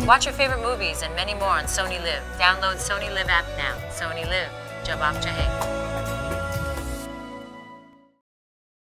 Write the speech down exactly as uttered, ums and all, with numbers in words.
Watch your favorite movies and many more on Sony LIV. Download Sony LIV app now. Sony LIV. Jab aap chahe.